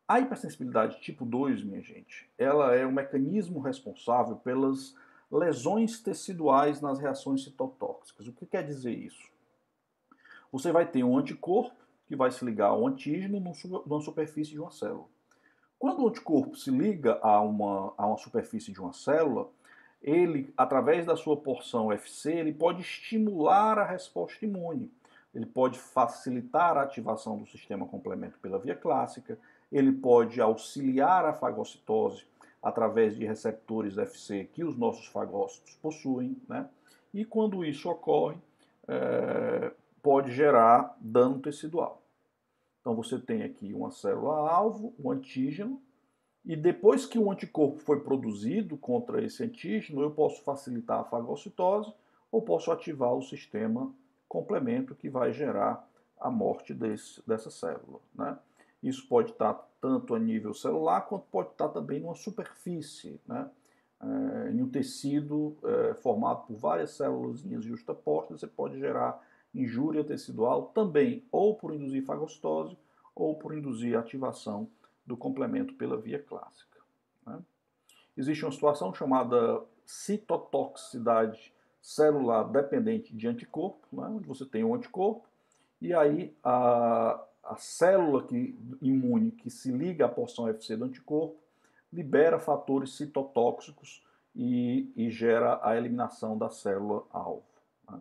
A hipersensibilidade tipo 2, minha gente, ela é o mecanismo responsável pelas lesões teciduais nas reações citotóxicas. O que quer dizer isso? Você vai ter um anticorpo que vai se ligar ao antígeno numa superfície de uma célula. Quando o anticorpo se liga a uma superfície de uma célula, ele, através da sua porção FC, ele pode estimular a resposta imune. Ele pode facilitar a ativação do sistema complemento pela via clássica, ele pode auxiliar a fagocitose através de receptores FC que os nossos fagócitos possuem, né? E quando isso ocorre, pode gerar dano tecidual. Então você tem aqui uma célula-alvo, um antígeno, e depois que o anticorpo foi produzido contra esse antígeno, eu posso facilitar a fagocitose ou posso ativar o sistema complemento que vai gerar a morte dessa célula, né? Isso pode estar tanto a nível celular quanto pode estar também numa superfície, né? Em um tecido formado por várias células justapostas, você pode gerar injúria tecidual também ou por induzir fagocitose ou por induzir ativação do complemento pela via clássica, né? Existe uma situação chamada citotoxicidade celular dependente de anticorpo, né, onde você tem um anticorpo e aí a célula imune que se liga à porção FC do anticorpo libera fatores citotóxicos e gera a eliminação da célula-alvo, né?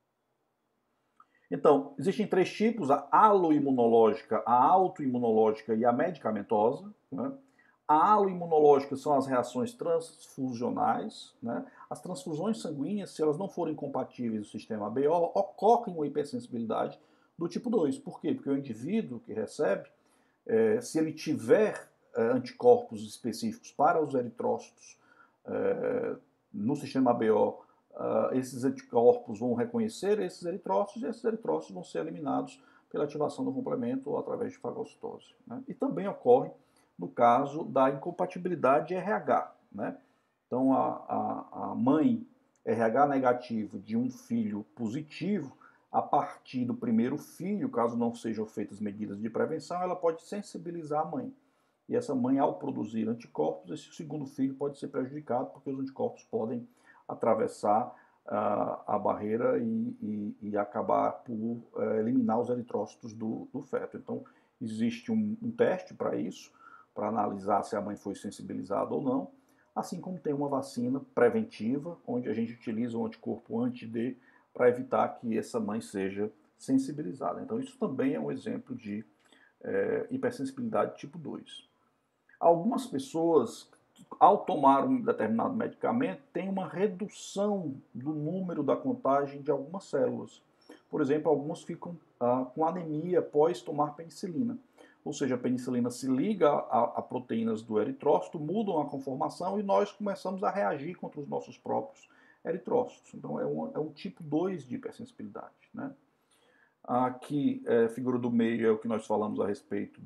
Então, existem três tipos: a aloimunológica, a autoimunológica e a medicamentosa, né? A aloimunológica são as reações transfusionais, né? As transfusões sanguíneas, se elas não forem compatíveis no sistema ABO, ocorrem uma hipersensibilidade do tipo 2. Por quê? Porque o indivíduo que recebe, se ele tiver anticorpos específicos para os eritrócitos no sistema ABO, esses anticorpos vão reconhecer esses eritrócitos e esses eritrócitos vão ser eliminados pela ativação do complemento ou através de fagocitose, né? E também ocorre no caso da incompatibilidade RH, né? Então, a mãe RH negativo de um filho positivo, a partir do primeiro filho, caso não sejam feitas medidas de prevenção, ela pode sensibilizar a mãe. E essa mãe, ao produzir anticorpos, esse segundo filho pode ser prejudicado, porque os anticorpos podem atravessar a barreira e acabar por eliminar os eritrócitos do feto. Então, existe um teste para isso, para analisar se a mãe foi sensibilizada ou não, assim como tem uma vacina preventiva, onde a gente utiliza um anticorpo anti-D para evitar que essa mãe seja sensibilizada. Então, isso também é um exemplo de hipersensibilidade tipo 2. Algumas pessoas, ao tomar um determinado medicamento, têm uma redução do número da contagem de algumas células. Por exemplo, alguns ficam com anemia após tomar penicilina. Ou seja, a penicilina se liga a proteínas do eritrócito, mudam a conformação e nós começamos a reagir contra os nossos próprios eritrócitos. Então, é um tipo 2 de hipersensibilidade, né? Aqui, a figura do meio é o que nós falamos a respeito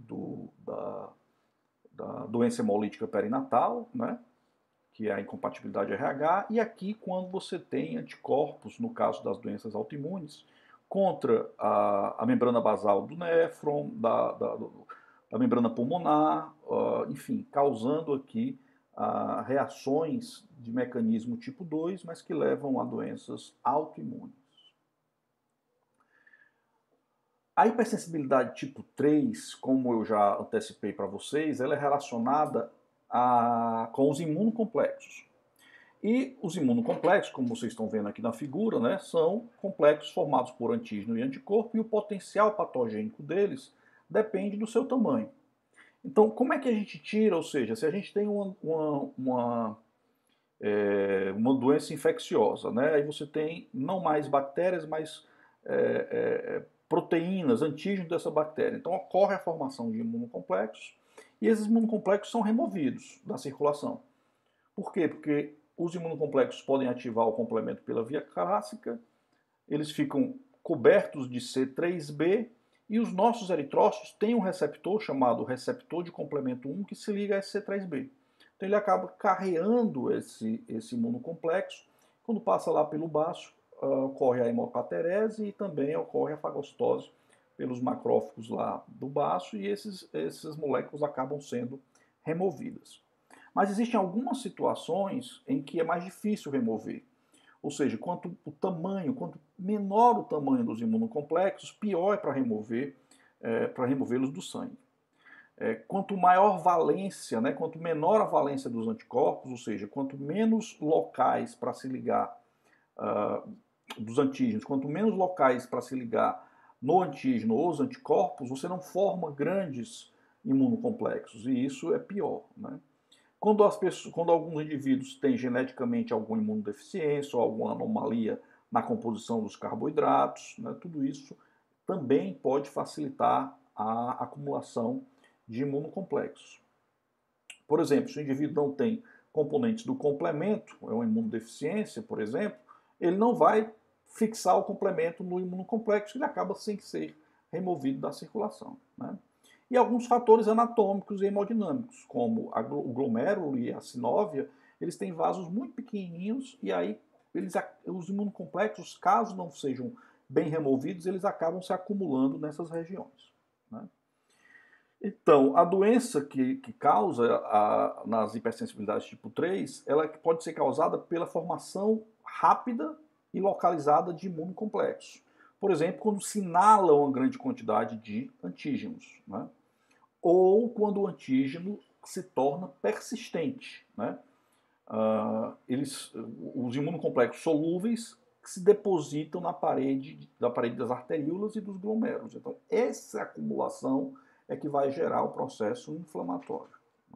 da doença hemolítica perinatal, né, que é a incompatibilidade RH, e aqui quando você tem anticorpos, no caso das doenças autoimunes, contra a membrana basal do néfron, da membrana pulmonar, enfim, causando aqui reações de mecanismo tipo 2, mas que levam a doenças autoimunes. A hipersensibilidade tipo 3, como eu já antecipei para vocês, ela é relacionada com os imunocomplexos. E os imunocomplexos, como vocês estão vendo aqui na figura, né, são complexos formados por antígeno e anticorpo, e o potencial patogênico deles depende do seu tamanho. Então, como é que a gente tira? Ou seja, se a gente tem uma doença infecciosa, né, aí você tem não mais bactérias, mas proteínas, antígenos dessa bactéria. Então ocorre a formação de imunocomplexos e esses imunocomplexos são removidos da circulação. Por quê? Porque os imunocomplexos podem ativar o complemento pela via clássica, eles ficam cobertos de C3b e os nossos eritrócitos têm um receptor chamado receptor de complemento 1 que se liga a esse C3b. Então ele acaba carreando esse imunocomplexo. Quando passa lá pelo baço, ocorre a hemopaterese e também ocorre a fagocitose pelos macrófagos lá do baço e essas moléculas acabam sendo removidas. Mas existem algumas situações em que é mais difícil remover. Ou seja, quanto menor o tamanho dos imunocomplexos, pior é para removê-los do sangue. Quanto maior valência, né, quanto menor a valência dos anticorpos, ou seja, quanto menos locais para se ligar dos antígenos, quanto menos locais para se ligar no antígeno ou os anticorpos, você não forma grandes imunocomplexos, e isso é pior, né? Quando alguns indivíduos têm geneticamente alguma imunodeficiência ou alguma anomalia na composição dos carboidratos, né, tudo isso também pode facilitar a acumulação de imunocomplexos. Por exemplo, se o indivíduo não tem componentes do complemento, é uma imunodeficiência, por exemplo, ele não vai fixar o complemento no imunocomplexo, ele acaba sem ser removido da circulação, né? E alguns fatores anatômicos e hemodinâmicos, como o glomérulo e a sinóvia, eles têm vasos muito pequenininhos e aí os imunocomplexos, caso não sejam bem removidos, eles acabam se acumulando nessas regiões, né? Então, a doença que causa nas hipersensibilidades tipo 3, ela pode ser causada pela formação rápida e localizada de imunocomplexos. Por exemplo, quando se inala uma grande quantidade de antígenos, né? Ou quando o antígeno se torna persistente, né? Os imunocomplexos solúveis que se depositam da parede das arteríolas e dos glomérulos. Então, essa acumulação é que vai gerar o processo inflamatório, né?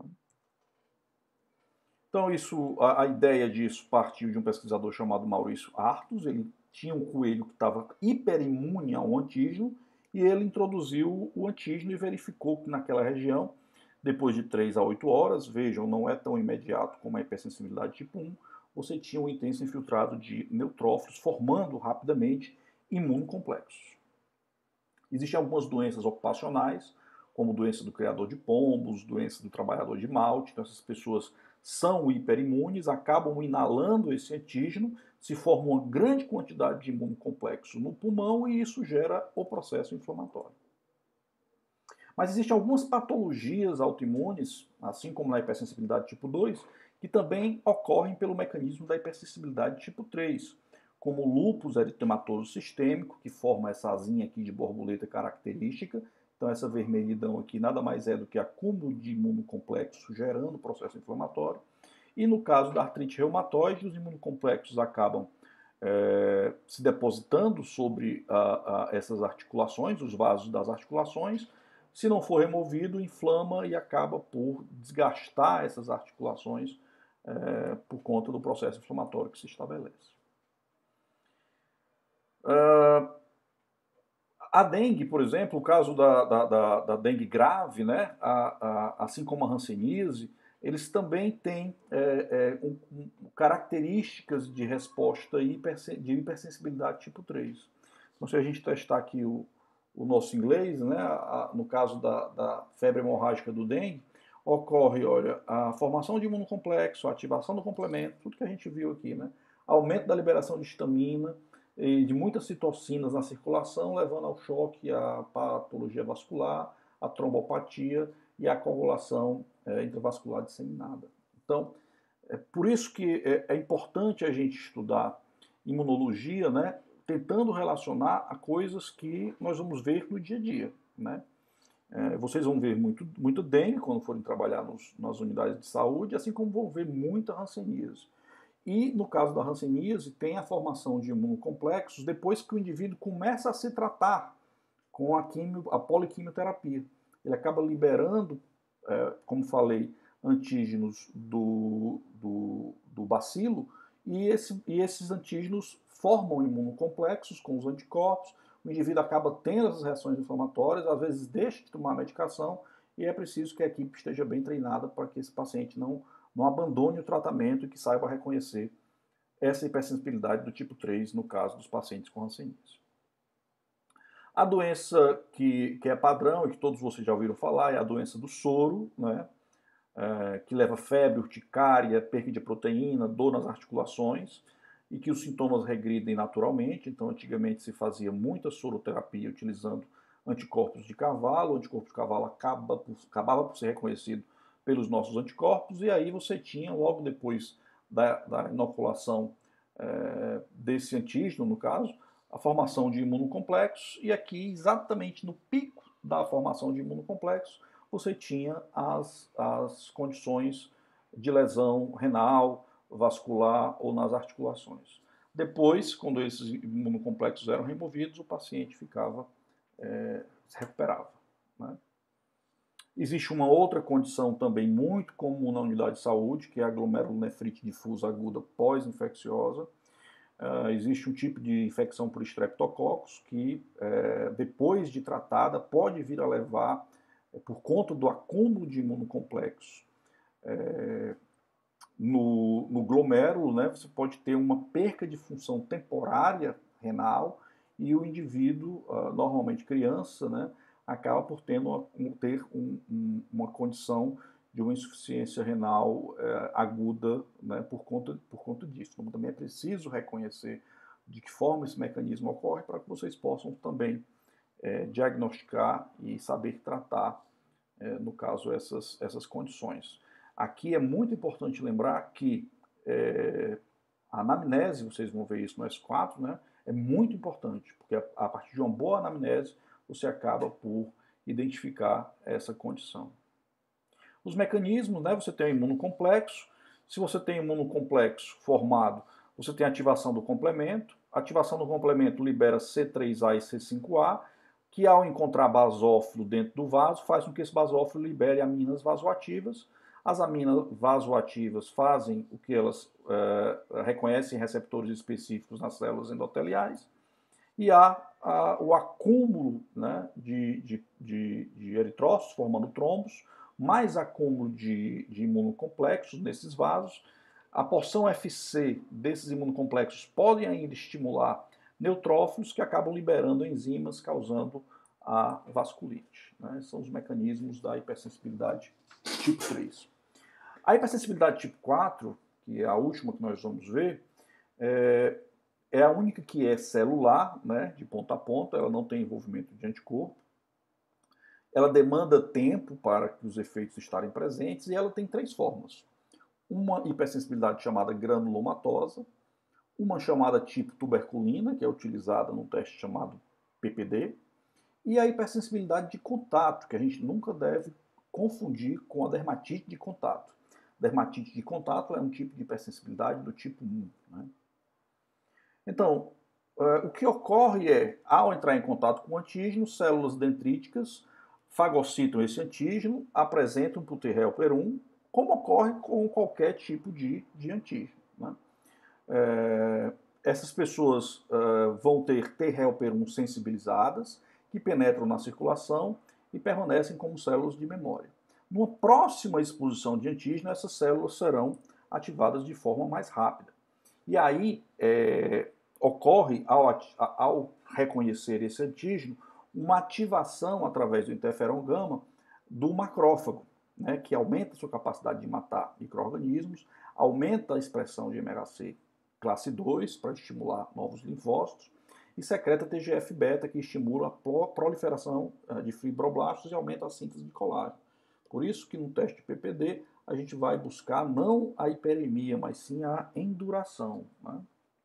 Então, a ideia disso partiu de um pesquisador chamado Maurício Artus. Ele tinha um coelho que estava hiperimune ao antígeno e ele introduziu o antígeno e verificou que naquela região, depois de 3 a 8 horas, vejam, não é tão imediato como a hipersensibilidade tipo 1, você tinha um intenso infiltrado de neutrófilos formando rapidamente imunocomplexos. Existem algumas doenças ocupacionais, como doença do criador de pombos, doença do trabalhador de malte. Então, essas pessoas são hiperimunes, acabam inalando esse antígeno, se forma uma grande quantidade de imunocomplexo no pulmão e isso gera o processo inflamatório. Mas existem algumas patologias autoimunes, assim como na hipersensibilidade tipo 2, que também ocorrem pelo mecanismo da hipersensibilidade tipo 3, como o lúpus eritematoso sistêmico, que forma essa asinha aqui de borboleta característica. Então essa vermelhidão aqui nada mais é do que acúmulo de imunocomplexos gerando processo inflamatório. E no caso da artrite reumatoide, os imunocomplexos acabam se depositando sobre essas articulações, os vasos das articulações. Se não for removido, inflama e acaba por desgastar essas articulações por conta do processo inflamatório que se estabelece. A dengue, por exemplo, o caso da dengue grave, né, assim como a hanseníase, eles também têm características de resposta de hipersensibilidade tipo 3. Então, se a gente testar aqui o nosso inglês, né, no caso da febre hemorrágica do dengue, ocorre, olha, a formação de imunocomplexo, a ativação do complemento, tudo que a gente viu aqui, né, aumento da liberação de histamina, e de muitas citocinas na circulação, levando ao choque, à patologia vascular, à trombopatia e à coagulação intravascular disseminada. Então, é por isso que é importante a gente estudar imunologia, né, tentando relacionar a coisas que nós vamos ver no dia a dia, né? Vocês vão ver muito dengue quando forem trabalhar nas unidades de saúde, assim como vão ver muita hanseníase. E, no caso da hanseníase, tem a formação de imunocomplexos depois que o indivíduo começa a se tratar com a poliquimioterapia. Ele acaba liberando, como falei, antígenos do bacilo e esses antígenos formam imunocomplexos com os anticorpos. O indivíduo acaba tendo essas reações inflamatórias, às vezes deixa de tomar a medicação e é preciso que a equipe esteja bem treinada para que esse paciente não abandone o tratamento e que saiba reconhecer essa hipersensibilidade do tipo 3 no caso dos pacientes com hanseníase. A doença que é padrão e que todos vocês já ouviram falar é a doença do soro, né? Que leva febre, urticária, perda de proteína, dor nas articulações e que os sintomas regridem naturalmente. Então, antigamente se fazia muita soroterapia utilizando anticorpos de cavalo, o anticorpo de cavalo acabava por ser reconhecido pelos nossos anticorpos, e aí você tinha, logo depois da inoculação desse antígeno, no caso, a formação de imunocomplexos, e aqui, exatamente no pico da formação de imunocomplexos, você tinha as condições de lesão renal, vascular ou nas articulações. Depois, quando esses imunocomplexos eram removidos, o paciente se recuperava, né? Existe uma outra condição também muito comum na unidade de saúde, que é a glomerulonefrite difusa aguda pós-infecciosa. Existe um tipo de infecção por estreptococcus que, depois de tratada, pode vir a levar, por conta do acúmulo de imunocomplexos no glomérulo, né, você pode ter uma perca de função temporária renal e o indivíduo, normalmente criança, né, acaba por ter uma condição de uma insuficiência renal aguda, né, por conta disso. Então, também é preciso reconhecer de que forma esse mecanismo ocorre para que vocês possam também diagnosticar e saber tratar, no caso, essas condições. Aqui é muito importante lembrar que a anamnese, vocês vão ver isso no S4, né, é muito importante, porque a partir de uma boa anamnese, você acaba por identificar essa condição. Os mecanismos, né, você tem o imunocomplexo. Se você tem imunocomplexo formado, você tem a ativação do complemento. A ativação do complemento libera C3A e C5A, que ao encontrar basófilo dentro do vaso, faz com que esse basófilo libere aminas vasoativas. As aminas vasoativas fazem o que elas reconhecem receptores específicos nas células endoteliais, e há o acúmulo, né, de eritrócitos formando trombos, mais acúmulo de imunocomplexos nesses vasos. A porção FC desses imunocomplexos podem ainda estimular neutrófilos que acabam liberando enzimas, causando a vasculite, né? São os mecanismos da hipersensibilidade tipo 3. A hipersensibilidade tipo 4, que é a última que nós vamos ver, é a única que é celular, né, de ponta a ponta, ela não tem envolvimento de anticorpo. Ela demanda tempo para que os efeitos estarem presentes e ela tem 3 formas. Uma hipersensibilidade chamada granulomatosa, uma chamada tipo tuberculina, que é utilizada num teste chamado PPD, e a hipersensibilidade de contato, que a gente nunca deve confundir com a dermatite de contato. Dermatite de contato é um tipo de hipersensibilidade do tipo 1, né? Então, o que ocorre é, ao entrar em contato com o antígeno, células dendríticas fagocitam esse antígeno, apresentam para o T helper 1, como ocorre com qualquer tipo de antígeno, né? Essas pessoas vão ter T helper 1 sensibilizadas, que penetram na circulação e permanecem como células de memória. Numa próxima exposição de antígeno, essas células serão ativadas de forma mais rápida. E aí ocorre, ao reconhecer esse antígeno, uma ativação através do interferon gama do macrófago, né, que aumenta a sua capacidade de matar micro-organismos, aumenta a expressão de MHC classe 2 para estimular novos linfócitos e secreta TGF-beta, que estimula a proliferação de fibroblastos e aumenta a síntese de colágeno. Por isso que no teste de PPD a gente vai buscar não a hiperemia, mas sim a enduração, né?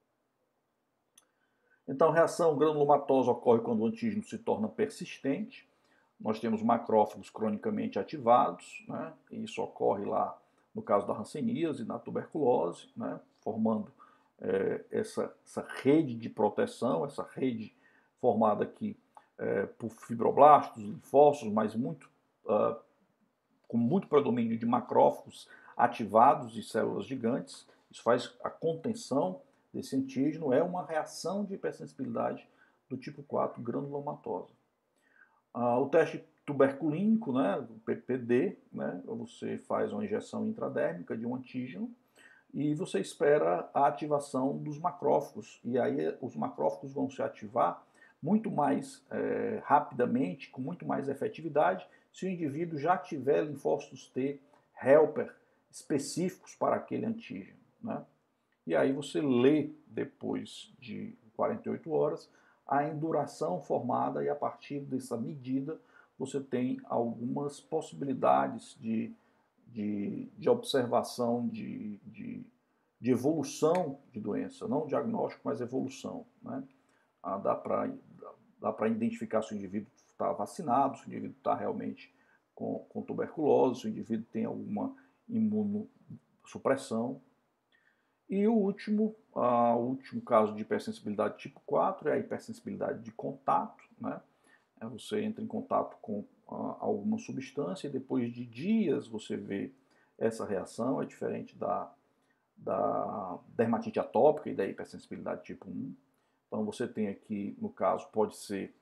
Então, a reação granulomatosa ocorre quando o antígeno se torna persistente. Nós temos macrófagos cronicamente ativados, né? E isso ocorre lá no caso da hanseníase, na tuberculose, né? Formando essa rede de proteção, essa rede formada aqui por fibroblastos, linfócitos, mas com muito predomínio de macrófagos ativados e células gigantes. Isso faz a contenção desse antígeno, é uma reação de hipersensibilidade do tipo 4 granulomatosa. O teste tuberculínico, né, o PPD, né, você faz uma injeção intradérmica de um antígeno e você espera a ativação dos macrófagos. E aí os macrófagos vão se ativar muito mais rapidamente, com muito mais efetividade, se o indivíduo já tiver linfócitos T helper específicos para aquele antígeno, né? E aí você lê, depois de 48 horas, a enduração formada e a partir dessa medida você tem algumas possibilidades de observação de evolução de doença, não diagnóstico, mas evolução, né? Dá para identificar se o indivíduo está vacinado, se o indivíduo está realmente com tuberculose, se o indivíduo tem alguma imunossupressão. E o último caso de hipersensibilidade tipo 4 é a hipersensibilidade de contato, né? Você entra em contato com alguma substância e depois de dias você vê essa reação, é diferente da dermatite atópica e da hipersensibilidade tipo 1. Então você tem aqui, no caso, pode ser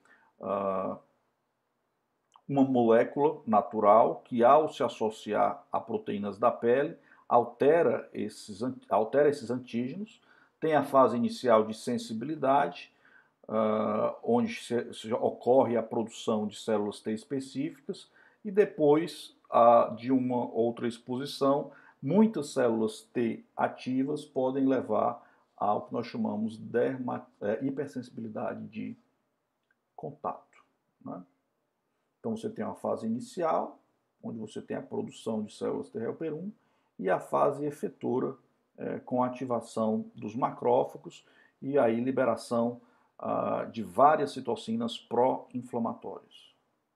uma molécula natural que, ao se associar a proteínas da pele, altera esses antígenos, tem a fase inicial de sensibilidade, onde ocorre a produção de células T específicas, e depois de uma outra exposição, muitas células T ativas podem levar ao que nós chamamos de hipersensibilidade de contato, né? Então você tem uma fase inicial, onde você tem a produção de células T helper 1, e a fase efetora, com a ativação dos macrófagos e aí liberação de várias citocinas pró-inflamatórias.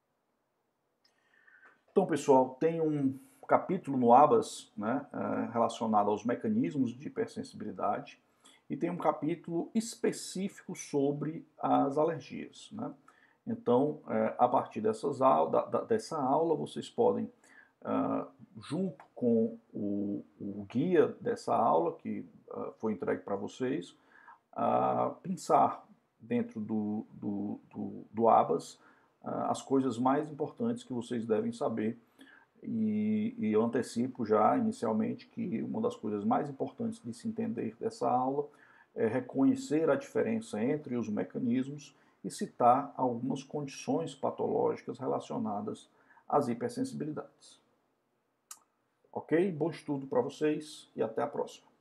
Então, pessoal, tem um capítulo no ABAS, né, relacionado aos mecanismos de hipersensibilidade, e tem um capítulo específico sobre as alergias, né? Então, a partir dessa aula, vocês podem, junto com o guia dessa aula, que foi entregue para vocês, pensar dentro do ABAS as coisas mais importantes que vocês devem saber. E eu antecipo já inicialmente que uma das coisas mais importantes de se entender dessa aula é reconhecer a diferença entre os mecanismos e citar algumas condições patológicas relacionadas às hipersensibilidades. Ok? Bom estudo para vocês e até a próxima.